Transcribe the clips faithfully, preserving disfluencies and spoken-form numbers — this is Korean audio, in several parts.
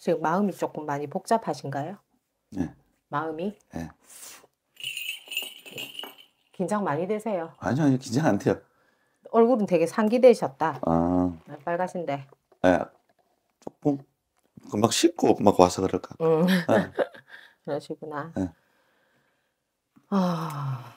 지금 마음이 조금 많이 복잡하신가요? 네. 마음이? 네. 긴장 많이 되세요? 아니요, 아니요. 긴장 안 돼요. 얼굴은 되게 상기되셨다. 아, 빨가신데. 네. 조금 막 씻고 막 와서 그럴까. 음, 네. 그러시구나. 네. 아,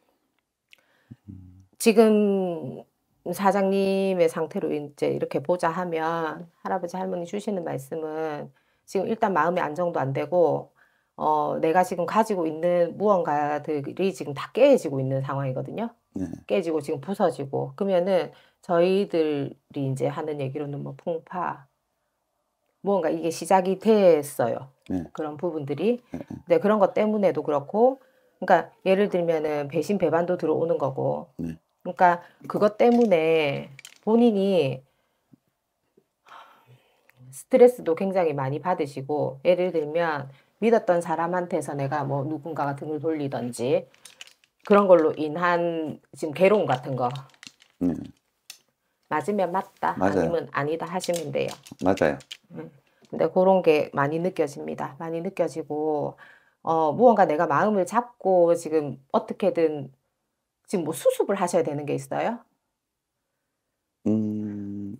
음, 지금 사장님의 상태로 이제 이렇게 보자 하면 할아버지 할머니 주시는 말씀은 지금 일단 마음의 안정도 안 되고 어, 내가 지금 가지고 있는 무언가들이 지금 다 깨지고 있는 상황이거든요. 네. 깨지고 지금 부서지고 그러면은 저희들이 이제 하는 얘기로는 뭐 풍파 무언가 이게 시작이 됐어요. 네. 그런 부분들이. 네. 근데 그런 것 때문에도 그렇고 그러니까 예를 들면은 배신 배반도 들어오는 거고 네. 그러니까 그것 때문에 본인이 스트레스도 굉장히 많이 받으시고 예를 들면 믿었던 사람한테서 내가 뭐 누군가가 등을 돌리든지 그런 걸로 인한 지금 괴로움 같은 거 네. 맞으면 맞다 맞아요. 아니면 아니다 하시면 돼요. 맞아요. 음. 근데 그런 게 많이 느껴집니다. 많이 느껴지고 어 무언가 내가 마음을 잡고 지금 어떻게든 지금 뭐 수습을 하셔야 되는 게 있어요? 음,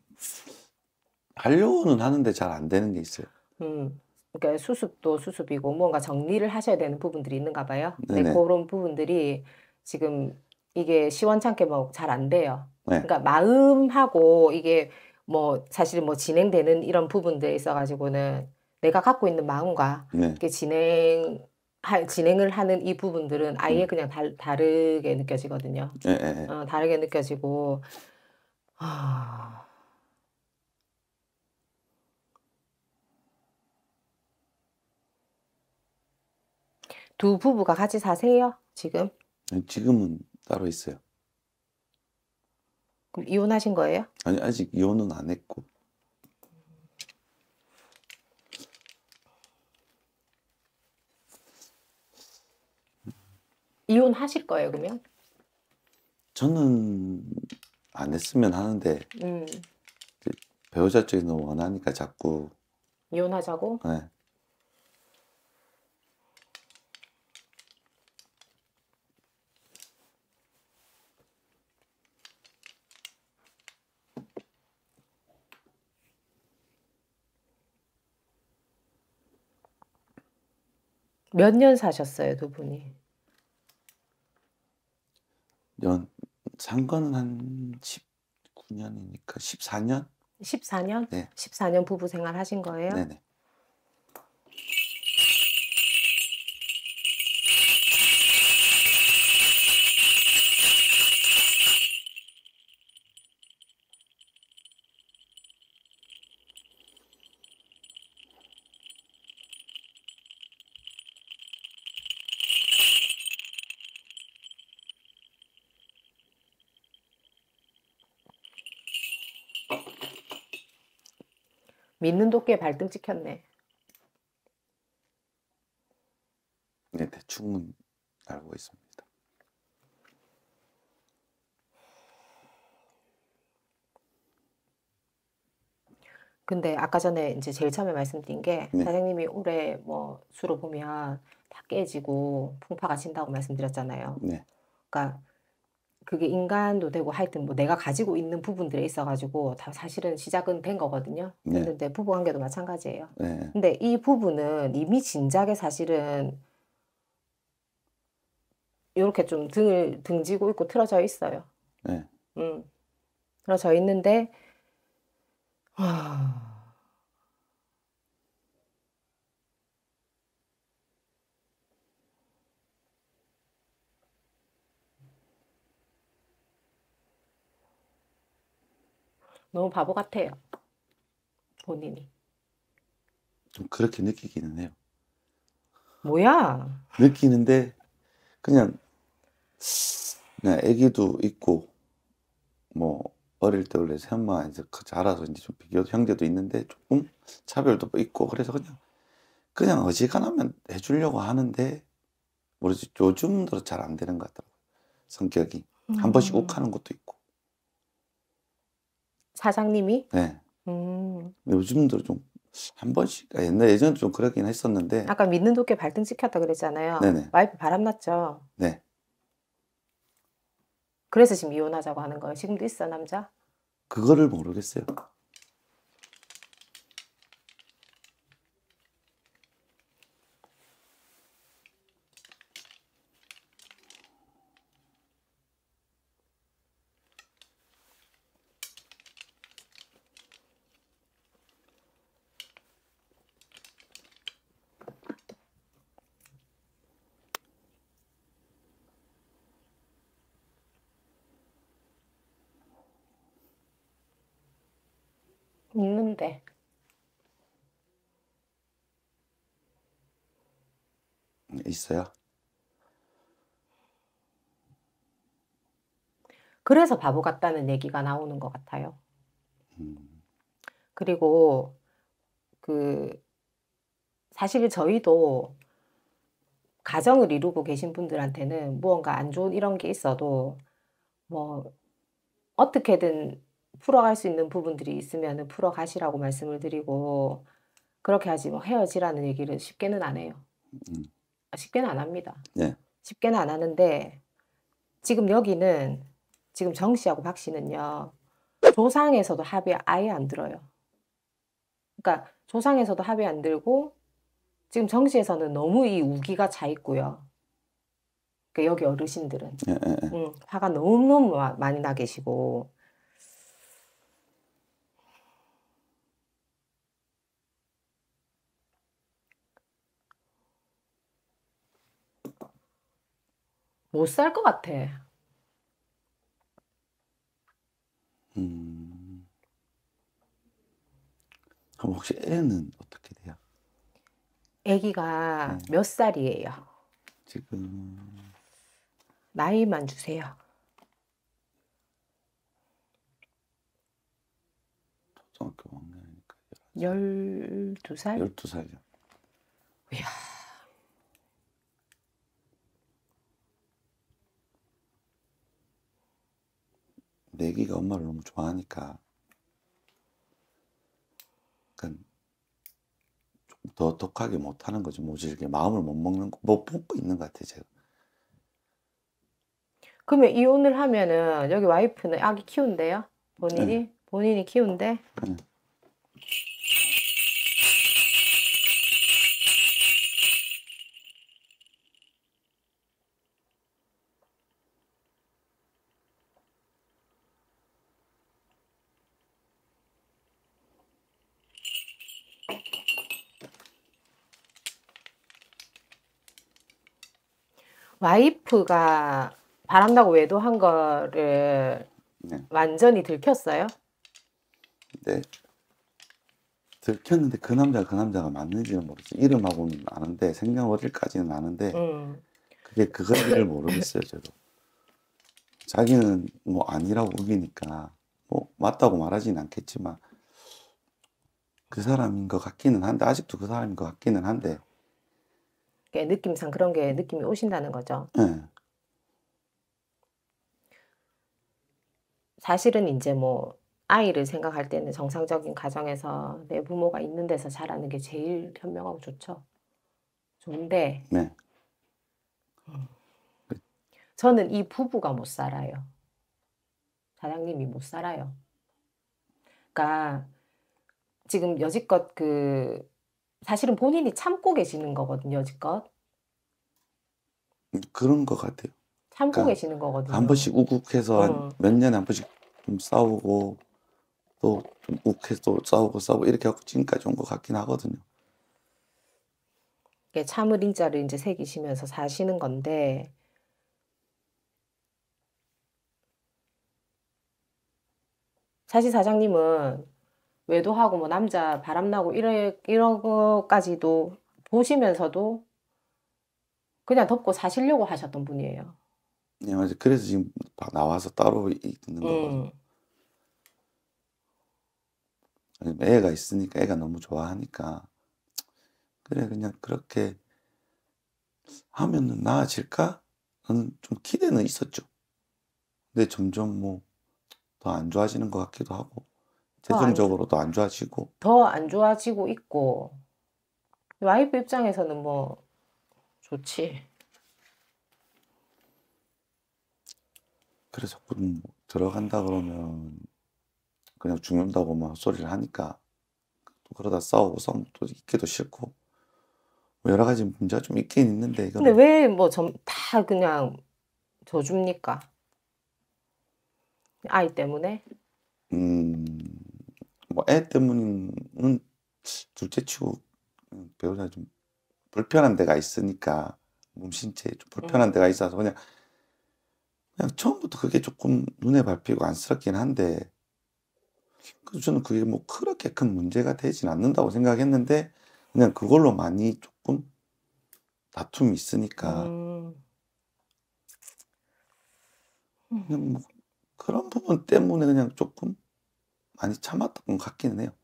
하려고는 하는데 잘 안 되는 게 있어요. 음. 그러니까 수습도 수습이고 무언가 정리를 하셔야 되는 부분들이 있는가 봐요. 근데 네네. 고런 부분들이 지금 이게 시원찮게 뭐 잘 안 돼요. 네. 그러니까 마음하고 이게 뭐 사실 뭐 진행되는 이런 부분들에 있어 가지고는 내가 갖고 있는 마음과 네. 이게 진행 할 진행을 하는 이 부분들은 아예 네. 그냥 달 다르게 느껴지거든요. 예, 예, 예. 어 다르게 느껴지고 아. 두 부부가 같이 사세요? 지금? 지금은 따로 있어요. 그럼 이혼하신 거예요? 아니, 아직 이혼은 안 했고. 이혼하실 거예요, 그러면? 저는 안 했으면 하는데 음. 배우자 쪽이 너무 원하니까 자꾸. 이혼하자고? 네. 몇 년 사셨어요, 두 분이? 연, 산 거는 한 십구 년이니까 십사 년? 십사 년? 네. 십사 년 부부 생활 하신 거예요? 네네. 믿는 도끼에 발등 찍혔네. 네, 대충은 알고 있습니다. 근데 아까 전에 이제 제일 처음에 말씀드린 게 네. 사장님이 올해 뭐 수로 보면 다 깨지고 풍파가 친다고 말씀드렸잖아요. 네. 그러니까 그게 인간도 되고 하여튼 뭐 내가 가지고 있는 부분들에 있어 가지고 다 사실은 시작은 된 거거든요. 네. 됐는데 부부 관계도 마찬가지예요. 네. 근데 이 부분은 이미 진작에 사실은 요렇게 좀 등을 등지고 있고 틀어져 있어요. 네. 음. 틀어져 있는데 아. 너무 바보 같아요. 본인이. 좀 그렇게 느끼기는 해요. 뭐야? 느끼는데 그냥 그냥 애기도 있고 뭐 어릴 때 원래 새엄마가 이제 자라서 이제 좀 비교 형제도 있는데 조금 차별도 있고 그래서 그냥 그냥 어지간하면 해주려고 하는데 모르지 요즘 들어 잘 안 되는 것 같더라고요. 성격이 한 번씩 음. 욱하는 것도 있고. 사장님이? 네. 음. 요즘 들어 좀 한 번씩 아 옛날 예전에 좀 그러긴 했었는데 아까 믿는 도끼에 발등 찍혔다 그랬잖아요. 네네. 와이프 바람 났죠? 네. 그래서 지금 이혼하자고 하는 거예요. 지금도 있어 남자? 그거를 모르겠어요. 있는데. 있어요? 그래서 바보 같다는 얘기가 나오는 것 같아요. 음. 그리고 그 사실 저희도 가정을 이루고 계신 분들한테는 무언가 안 좋은 이런 게 있어도 뭐 어떻게든 풀어갈 수 있는 부분들이 있으면은 풀어가시라고 말씀을 드리고 그렇게 하지 뭐 헤어지라는 얘기를 쉽게는 안 해요. 음. 아 쉽게는 안 합니다. 네. 쉽게는 안 하는데 지금 여기는 지금 정 씨하고 박 씨는요. 조상에서도 합의 아예 안 들어요. 그러니까 조상에서도 합의 안 들고 지금 정 씨에서는 너무 이 우기가 차 있고요. 그 여기 어르신들은. 예예예. 음 화가 너무너무 마 많이 나 계시고 못 살 것 같아. 음. 그럼 혹시 애는 어떻게 돼요? 아기가 네. 몇 살이에요? 지금 나이만 주세요. 초등학교 오 학년이니까 열두 살? 열두 살이요. 이야. 근데 애기가 엄마를 너무 좋아하니까 약간 좀 더 독하게 못하는 거죠. 모질게 마음을 못 먹는 거 못 먹고 있는 것 같아요 제가. 그러면 이혼을 하면은 여기 와이프는 아기 키운대요? 예. 본인이? 본인이 키운대? 예. 와이프가 바람나고 외도한 거를 네. 완전히 들켰어요? 네. 들켰는데 그 남자가 그 남자가 맞는지는 모르겠어요. 이름하고는 아는데 생년월일까지는 아는데 음. 그게 그건지를 모르겠어요 저도. 자기는 뭐 아니라고 우기니까 뭐 맞다고 말하진 않겠지만 그 사람인 것 같기는 한데 아직도 그 사람인 것 같기는 한데 게 느낌상 그런 게 느낌이 오신다는 거죠. 예. 사실은 인제 뭐 아이를 생각할 때는 정상적인 가정에서 내 부모가 있는 데서 자라는 게 제일 현명하고 좋죠. 좋은데 네. 음 그 저는 이 부부가 못 살아요. 사장님이 못 살아요. 그러니까 지금 여지껏 그 사실은 본인이 참고 계시는 거거든요 여지껏. 음 그런 것 같아요. 참고 그러니까 계시는 한 거거든요. 번씩 우국해서 한 어. 몇 년에 한 번씩 좀 싸우고 또 좀 욱해서 또 싸우고 싸우고 이렇게 해 갖고 지금까지 온 것 같긴 하거든요. 이게 참을 인자를 인제 새기시면서 사시는 건데 사실 사장님은 외도하고 뭐 남자 바람 나고 이래 이런 것까지도 보시면서도 그냥 덮고 사시려고 하셨던 분이에요. 네 맞아요. 그래서 지금 다 나와서 따로 있는 거거든요. 음. 아니 애가 있으니까 애가 너무 좋아하니까 '그래 그냥 그렇게 하면은 나아질까?' 하는 좀 기대는 있었죠. 근데 점점 뭐 더 안 좋아지는 것 같기도 하고 더 안 좋 재정적으로도 안 좋아지고. 더 안 좋아지고 있고 와이프 입장에서는 뭐 좋지. 그래서 자꾸 뭐 들어간다 그러면 그냥 죽는다고 막 헛소리를 하니까 또 그러다 싸우고 싸우면 또 있기도 싫고 뭐 여러 가지 문제가 좀 있긴 있는데 근데 이거를 왜 뭐 전 다 그냥 져줍니까? 아이 때문에? 음 뭐 애 때문은 둘째치고 음 배우자가 좀 불편한 데가 있으니까 몸 신체에 좀 불편한 데가 음. 있어서 그냥 그냥 처음부터 그게 조금 눈에 밟히고 안쓰럽긴 한데 그래서 저는 그게 뭐 그렇게 큰 문제가 되진 않는다고 생각했는데 그냥 그걸로 많이 조금 다툼이 있으니까 음. 그냥 뭐 그런 부분 때문에 그냥 조금 많이 참았던 것 같기는 해요.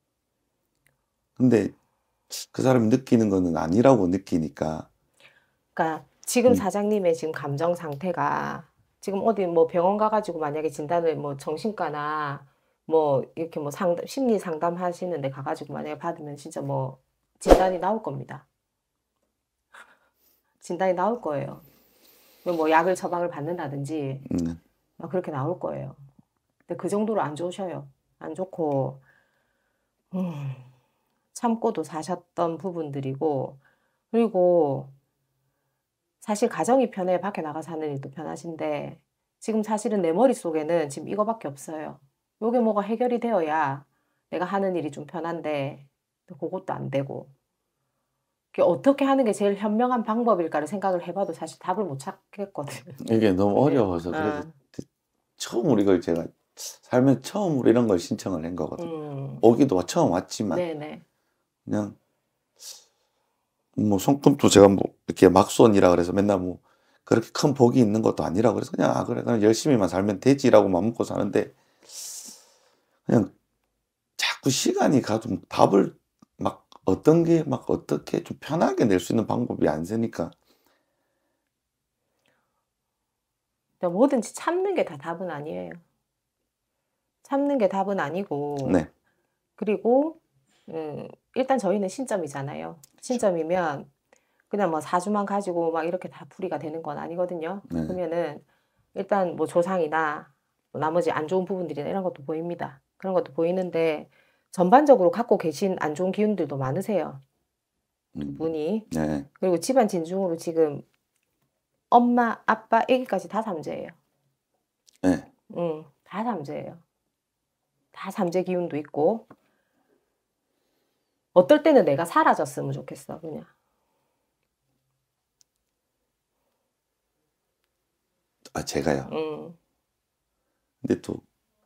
근데 그 사람이 느끼는 거는 아니라고 느끼니까. 그러니까 지금 음. 사장님의 지금 감정 상태가 지금 어디 뭐 병원 가 가지고 만약에 진단을 뭐 정신과나 뭐 이렇게 뭐 상담 심리 상담하시는 데 가 가지고 만약에 받으면 진짜 뭐 진단이 나올 겁니다. 진단이 나올 거예요. 뭐 약을 처방을 받는다든지 음. 막 그렇게 나올 거예요. 근데 그 정도로 안 좋으셔요. 안 좋고 음 참고도 사셨던 부분들이고 그리고 사실 가정이 편해 밖에 나가 사는 일도 편하신데 지금 사실은 내 머릿속에는 지금 이거밖에 없어요. 요게 뭐가 해결이 되어야 내가 하는 일이 좀 편한데 고것도 안 되고. 그게 어떻게 하는 게 제일 현명한 방법일까를 생각을 해 봐도 사실 답을 못 찾겠거든요. 이게 너무 네. 어려워서 그래서 어. 드 처음으로 이걸 제가 살면서 처음으로 이런 걸 신청을 한 거거든요. 음. 오기도 처음 왔지만 네네. 그냥 뭐 손금도 제가 뭐 이렇게 막손이라 그래서 맨날 뭐 그렇게 큰 복이 있는 것도 아니라 그래서 그냥 '아 그래 그냥 열심히만 살면 되지.'라고 맘 먹고 사는데 그냥 자꾸 시간이 가도 답을 막 어떤 게 막 어떻게 좀 편하게 낼 수 있는 방법이 안 생기니까. 그러니까 뭐든지 참는 게 다 답은 아니에요. 참는 게 답은 아니고 네. 그리고 음 일단 저희는 신점이잖아요. 그쵸. 신점이면 그냥 뭐 사주만 가지고 막 이렇게 다 풀이가 되는 건 아니거든요. 네. 그러면은 일단 뭐 조상이나 뭐 나머지 안 좋은 부분들이나 이런 것도 보입니다. 그런 것도 보이는데 전반적으로 갖고 계신 안 좋은 기운들도 많으세요, 두 음. 분이. 네. 그리고 집안 진중으로 지금 엄마, 아빠, 아기까지 다 삼재예요. 네. 음. 다 삼재예요. 다 삼재 기운도 있고 어떨 때는 내가 사라졌으면 좋겠어 그냥. 아 제가요. 음. 근데 또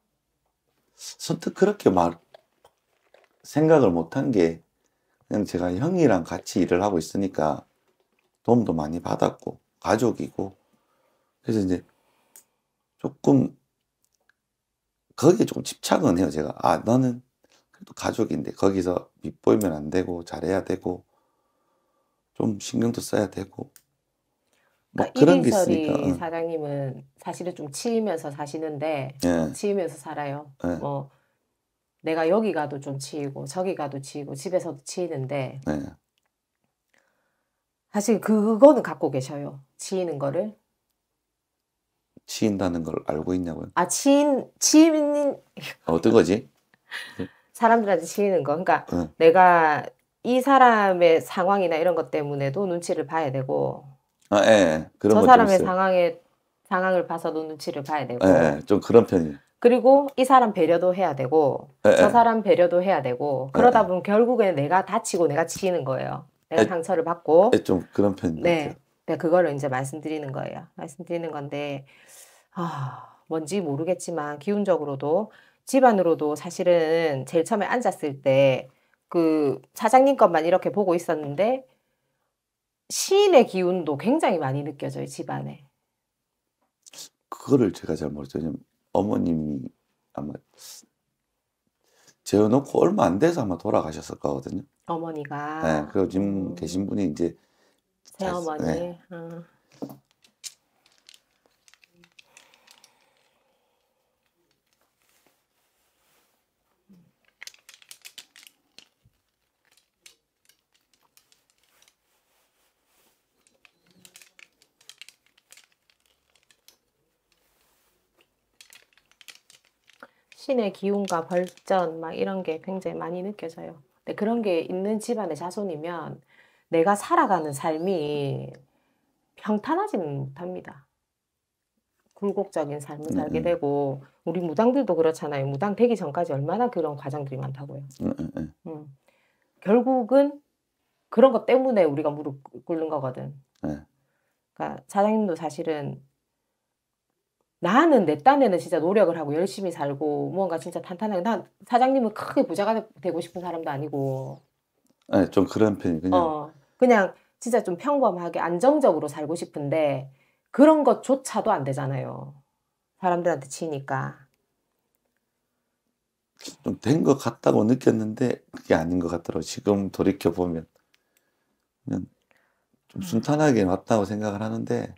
선뜻 그렇게 막 생각을 못 한 게 그냥 제가 형이랑 같이 일을 하고 있으니까 도움도 많이 받았고 가족이고 그래서 인제 쪼끔 거기에 조금 집착은 해요 제가. '아 너는 그래도 가족인데 거기서 밉보이면 안 되고 잘해야 되고 좀 신경도 써야 되고.' 뭐 그러니까 그런 게 있으니까 이리저리 어. 사장님은 사실은 좀 치이면서 사시는데 어 예. 치이면서 살아요. 예. 뭐 내가 여기 가도 좀 치이고 저기 가도 치이고 집에서도 치이는데 네. 사실 그거는 갖고 계셔요, 치이는 거를. 치인다는 걸 알고 있냐고요? 아 치인 치이는 어떤 거지? 그 사람들한테 치이는 거. 그러니까 어. 내가 이 사람의 상황이나 이런 것 때문에도 눈치를 봐야 되고 아 예예. 그런 저 건 좀 사람의 있어요. 상황에 상황을 봐서도 눈치를 봐야 되고 예예. 좀 그런 편이에요. 그리고 이 사람 배려도 해야 되고 저 예예. 사람 배려도 해야 되고 그러다 예예. 보면 결국에는 내가 다치고 내가 치이는 거예요. 내가 예 상처를 받고. 예 좀 그런 편인 것 같아요. 네. 네 그거를 인제 말씀드리는 거예요. 말씀드리는 건데 아 뭔지 모르겠지만 기운적으로도 집안으로도 사실은 제일 처음에 앉았을 때 그 사장님 것만 이렇게 보고 있었는데 시인의 기운도 굉장히 많이 느껴져요 집안에. 그거를 제가 잘 모르죠. 왜냐면 어머님이 아마 재워 놓고 얼마 안 돼서 아마 돌아가셨을 거거든요. 예. 어머니가. 그리고 지금 음. 계신 분이 인제 잘 쓰 예. 새어머니. 어. 신의 기운과 벌전 막 이런 게 굉장히 많이 느껴져요. 근데 그런 게 있는 집안의 자손이면 내가 살아가는 삶이 평탄하지는 못합니다. 굴곡적인 삶을 네, 살게 네. 되고 우리 무당들도 그렇잖아요. 무당 되기 전까지 얼마나 그런 과정들이 많다고요. 네, 네, 네. 음. 결국은 그런 것 때문에 우리가 무릎 꿇는 거거든. 네. 그러니까 사장님도 사실은 나는 내 딴에는 진짜 노력을 하고 열심히 살고 무언가 진짜 탄탄하게 난 사장님은 크게 부자가 되고 싶은 사람도 아니고 네, 좀 그런 편이 그냥 어 그냥 진짜 좀 평범하게 안정적으로 살고 싶은데 그런 것조차도 안 되잖아요. 사람들한테 치니까. 좀 된 것 같다고 느꼈는데 그게 아닌 것 같더라고요. 지금 돌이켜 보면 그냥 좀 순탄하게 왔다고 생각을 하는데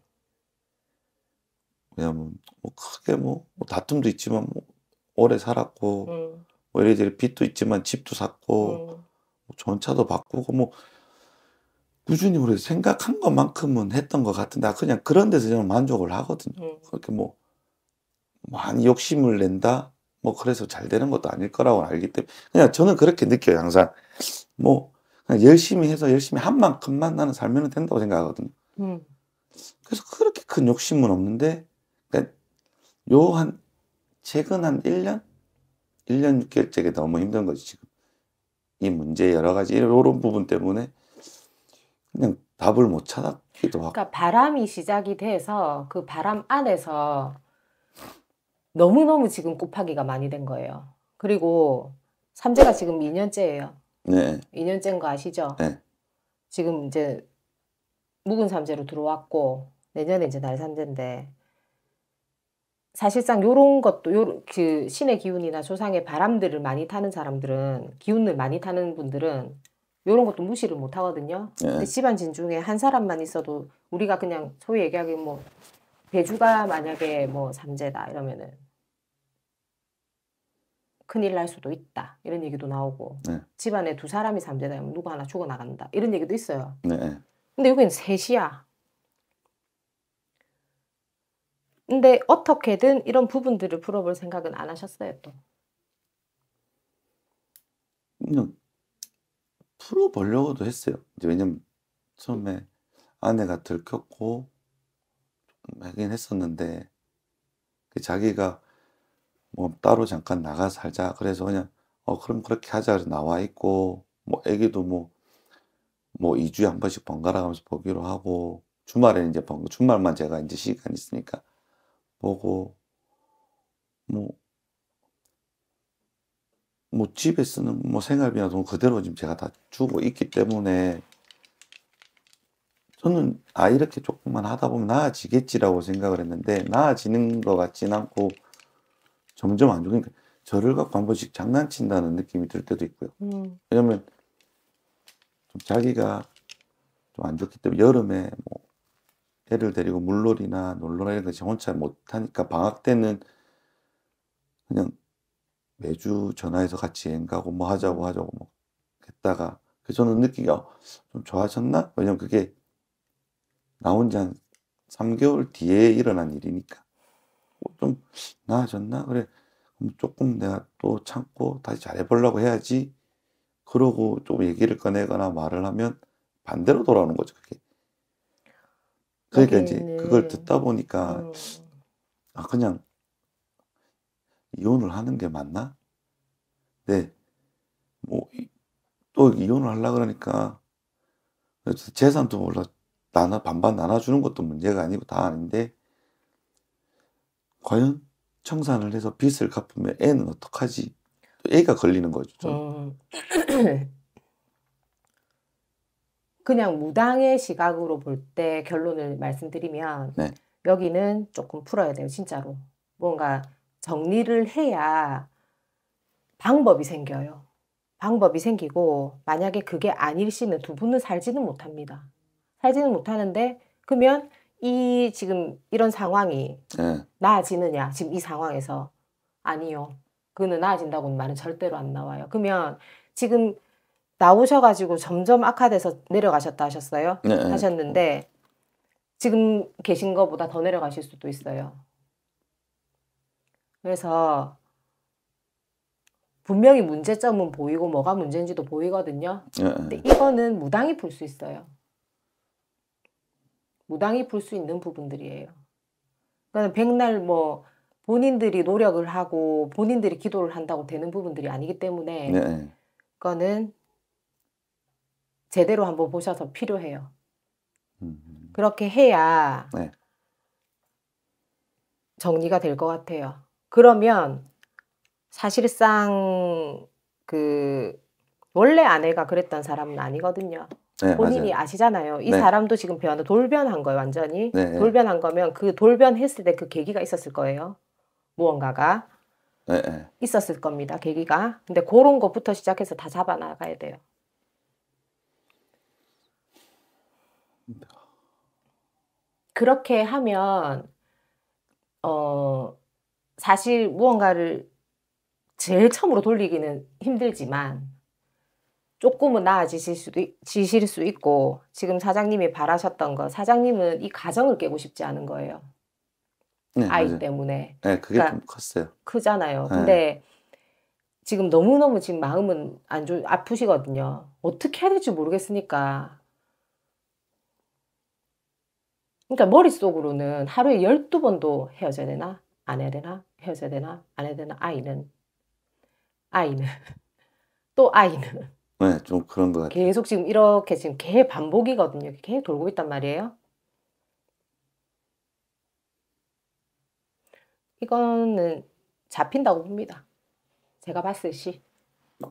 왜냐면 뭐 크게 뭐, 뭐 다툼도 있지만 뭐 오래 살았고 음. 뭐 이래저래 빚도 있지만 집도 샀고 음. 뭐 좋은 차도 바꾸고 뭐 꾸준히 우리 생각한 것만큼은 했던 것 같은데 그냥 그런 데서 저는 만족을 하거든요. 음. 그렇게 뭐 많이 욕심을 낸다? 뭐 그래서 잘 되는 것도 아닐 거라고 알기 때문에 그냥 저는 그렇게 느껴요. 항상 뭐 그냥 열심히 해서 열심히 한 만큼만 나는 살면 된다고 생각하거든요. 음. 그래서 그렇게 큰 욕심은 없는데 그러니까 요 한 최근 한 일 년? 일 년 육 개월째가 너무 힘든 거지 지금. 이 문제 여러 가지 요런 부분 때문에 그냥 답을 못 찾았기도 하고. 그러니까 바람이 시작이 돼서 그 바람 안에서 너무너무 지금 곱하기가 많이 된 거예요. 그리고 삼재가 지금 이 년째예요. 네. 이 년째인 거 아시죠? 네. 지금 이제 묵은 삼재로 들어왔고 내년에 이제 날삼재인데 사실상 요런 것도 요 그 신의 기운이나 조상의 바람들을 많이 타는 사람들은 기운을 많이 타는 분들은 요런 것도 무시를 못 하거든요. 근데 네. 집안진 중에 한 사람만 있어도 우리가 그냥 소위 얘기하기 뭐 대주가 만약에 뭐 삼재다 이러면은 큰일 날 수도 있다. 이런 얘기도 나오고 네. 집안에 두 사람이 삼재다 하면 누구 하나 죽어나간다. 이런 얘기도 있어요. 네. 근데 여기는 셋이야. 근데 어떻게든 이런 부분들을 풀어볼 생각은 안 하셨어요, 또. 그냥 풀어보려고도 했어요. 이제 왜냐면 처음에 아내가 들켰고 좀 하긴 했었는데 그 자기가 뭐 따로 잠깐 나가 살자 그래서 그냥 어 그럼 그렇게 하자 그래서 나와 있고 뭐 애기도 뭐 뭐 이 주에 한 번씩 번갈아 가면서 보기로 하고 주말에는 이제 번 주말만 제가 인제 시간 있으니까 보고 뭐 뭐 집에 쓰는 뭐 생활비나 돈 그대로 지금 제가 다 주고 있기 때문에 저는 '아 이렇게 쪼끔만 하다 보면 나아지겠지.'라고 생각을 했는데 나아지는 것 같진 않고 점점 안 좋으니까 저를 갖고 한 번씩 장난친다는 느낌이 들 때도 있고요. 음. 왜냐면 좀 자기가 좀 안 좋기 때문에 여름에 뭐 애를 데리고 물놀이나 놀러나 이런 거 저 혼자 못 하니까 방학 때는 그냥 매주 전화해서 같이 여행 가고 뭐 하자고 음. 하자고 뭐 했다가 그 저는 느끼기가 '어 좀 좋아졌나?' 왜냐면 그게 나온 지 한 삼 개월 뒤에 일어난 일이니까. '어 좀 나아졌나? 그래 그럼 쪼끔 내가 또 참고 다시 잘해 보려고 해야지.' 그러고 좀 얘기를 꺼내거나 말을 하면 반대로 돌아오는 거죠 그게. 그러니까 인제 그걸 여기는 듣다 보니까 음. '아 그냥 이혼을 하는 게 맞나?' 네. 뭐 이 또 이혼을 하려 그러니까 그래서 재산도 몰라 나눠 반반 나눠 주는 것도 문제가 아니고 다 아닌데 과연 청산을 해서 빚을 갚으면 애는 어떡하지? 또 애가 걸리는 거죠 저는. 음. 그냥 무당의 시각으로 볼 때 결론을 말씀드리면 네. 여기는 쪼끔 풀어야 돼요 진짜로. 뭔가 정리를 해야 방법이 생겨요. 방법이 생기고 만약에 그게 아닐 시는 두 분은 살지는 못합니다. 살지는 못하는데 그러면 이 지금 이런 상황이 예. 나아지느냐 지금 이 상황에서. 아니요. 그거는 나아진다고는 말은 절대로 안 나와요. 그러면 지금 나오셔 가지고 점점 악화돼서 내려가셨다 하셨어요? 예예. 하셨는데 지금 계신 거보다 더 내려가실 수도 있어요. 그래서 분명히 문제점은 보이고 뭐가 문제인지도 보이거든요. 예, 근데 예. 이거는 무당이 풀 수 있어요. 무당이 풀 수 있는 부분들이에요. 그러니까 백날 뭐 본인들이 노력을 하고 본인들이 기도를 한다고 되는 부분들이 아니기 예, 때문에 예. 그거는 제대로 한번 보셔서 필요해요. 음, 그렇게 해야 네. 정리가 될 것 같아요. 그러면 사실상 그 원래 아내가 그랬던 사람은 아니거든요. 네, 본인이 맞아요. 아시잖아요. 이 네. 사람도 지금 변 돌변한 거예요, 완전히. 네, 예. 돌변한 거면 그 돌변했을 때 그 계기가 있었을 거예요. 무언가가 예, 예. 있었을 겁니다, 계기가. 근데 고런 것부터 시작해서 다 잡아 나가야 돼요. 그렇게 하면 어 사실 무언가를 제일 처음으로 돌리기는 힘들지만 쪼끔은 나아지실 수도 있 지실 수 있고 지금 사장님이 바라셨던 거 사장님은 이 가정을 깨고 싶지 않은 거예요. 네, 아이 맞아요. 때문에. 예, 그게 좀 그러니까 컸어요. 크잖아요. 예. 근데 지금 너무너무 지금 마음은 안 좋 아프시거든요. 어떻게 해야 될지 모르겠으니까. 그러니까 머릿속으로는 하루에 열두 번도 헤어져야 되나? 안 해야 되나? 헤어져야 되나? 안 해야 되나? 아이는. 아이는. 또 아이는. 네, 좀 그런 것 같아요. 계속 지금 이렇게 지금 개 반복이거든요. 계속 돌고 있단 말이에요. 이거는 잡힌다고 봅니다. 제가 봤을 시.